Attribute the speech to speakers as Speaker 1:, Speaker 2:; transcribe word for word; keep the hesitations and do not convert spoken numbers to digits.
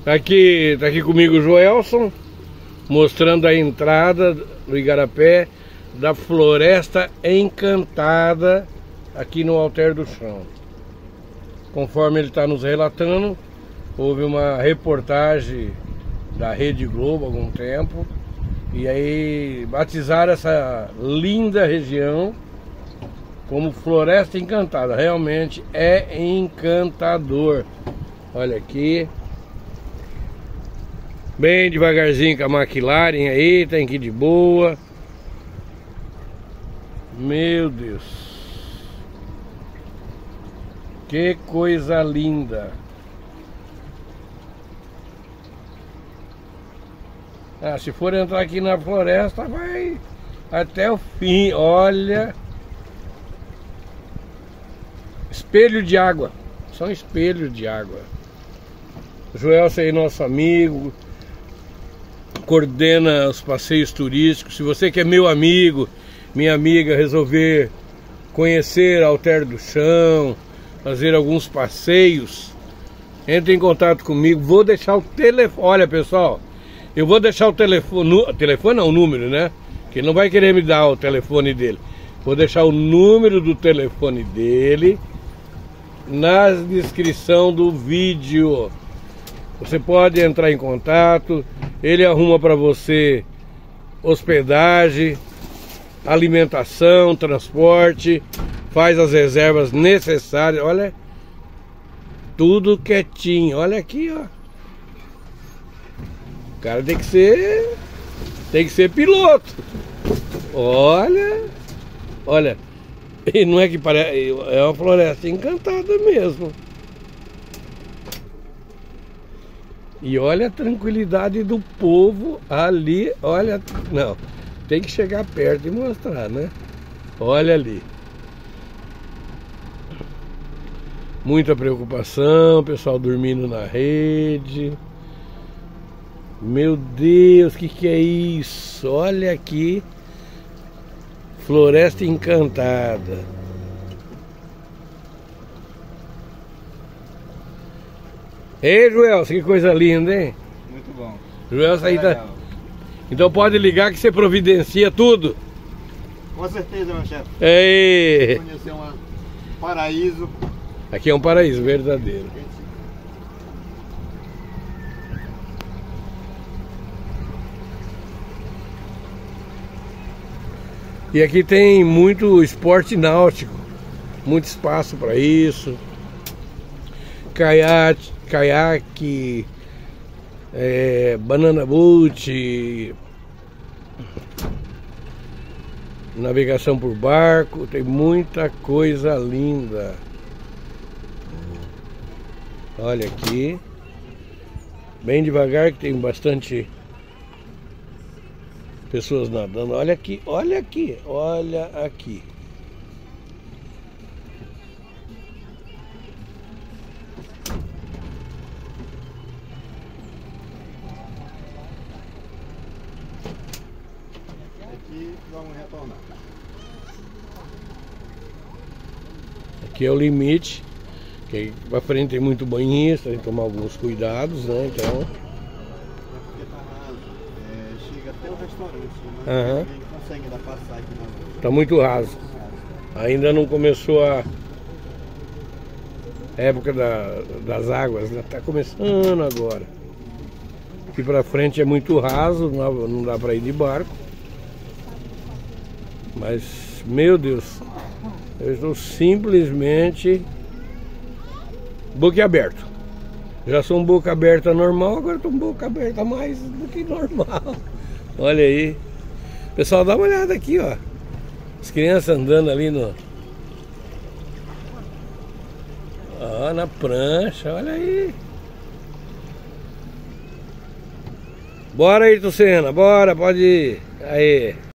Speaker 1: Aqui, tá aqui comigo o Joelson, mostrando a entrada do Igarapé da Floresta Encantada aqui no Alter do Chão. Conforme ele está nos relatando, houve uma reportagem da Rede Globo há algum tempo, e aí batizaram essa linda região como Floresta Encantada. Realmente é encantador. Olha aqui, bem devagarzinho com a McLaren aí, tem que ir de boa. Meu Deus, que coisa linda. Ah, se for entrar aqui na floresta, vai até o fim. Olha, espelho de água, são espelhos de água. O Joelson aí, nosso amigo, coordena os passeios turísticos. Se você que é meu amigo, minha amiga, resolver conhecer Alter do Chão, fazer alguns passeios, entre em contato comigo. Vou deixar o telefone. Olha, pessoal, eu vou deixar o telefone, telefone não, o número, né? Que ele não vai querer me dar o telefone dele. Vou deixar o número do telefone dele na descrição do vídeo. Você pode entrar em contato, ele arruma para você hospedagem, alimentação, transporte, faz as reservas necessárias. Olha, tudo quietinho. Olha aqui, ó. O cara tem que ser, tem que ser piloto. Olha, olha, e não é que parece, é uma floresta encantada mesmo. E olha a tranquilidade do povo ali, olha, não, tem que chegar perto e mostrar, né? Olha ali. Muita preocupação, pessoal dormindo na rede. Meu Deus, que que é isso? Olha aqui, Floresta Encantada. Ei, Joelson, que coisa linda, hein?
Speaker 2: Muito bom.
Speaker 1: Joelson aí tá... Então pode ligar que você providencia tudo.
Speaker 2: Com certeza, meu chefe.
Speaker 1: Ei!
Speaker 2: Conhecer um paraíso.
Speaker 1: Aqui é um paraíso verdadeiro. E aqui tem muito esporte náutico, muito espaço para isso. Caiaque, caiaque, é, banana boat, navegação por barco, tem muita coisa linda. Olha aqui, bem devagar que tem bastante pessoas nadando. Olha aqui, olha aqui, olha aqui.
Speaker 2: Aqui vamos retornar.
Speaker 1: Aqui é o limite, que aí pra frente tem muito banhista, tem que tomar alguns cuidados, né? Então.
Speaker 2: Porque tá raso, é, chega até o restaurante, né?
Speaker 1: Aham.
Speaker 2: Ninguém consegue dar passar aqui na rua.
Speaker 1: Tá muito raso. Ainda não começou a época da, das águas, né? Tá começando agora. Aqui pra frente é muito raso, não dá, não dá pra ir de barco. Mas, meu Deus, eu estou simplesmente boquiaberto. Já sou um boca aberta normal, agora estou um boca aberta mais do que normal. Olha aí. Pessoal, dá uma olhada aqui, ó. As crianças andando ali no... Ó, na prancha, olha aí. Bora aí, Tucena, bora, pode ir. Aí.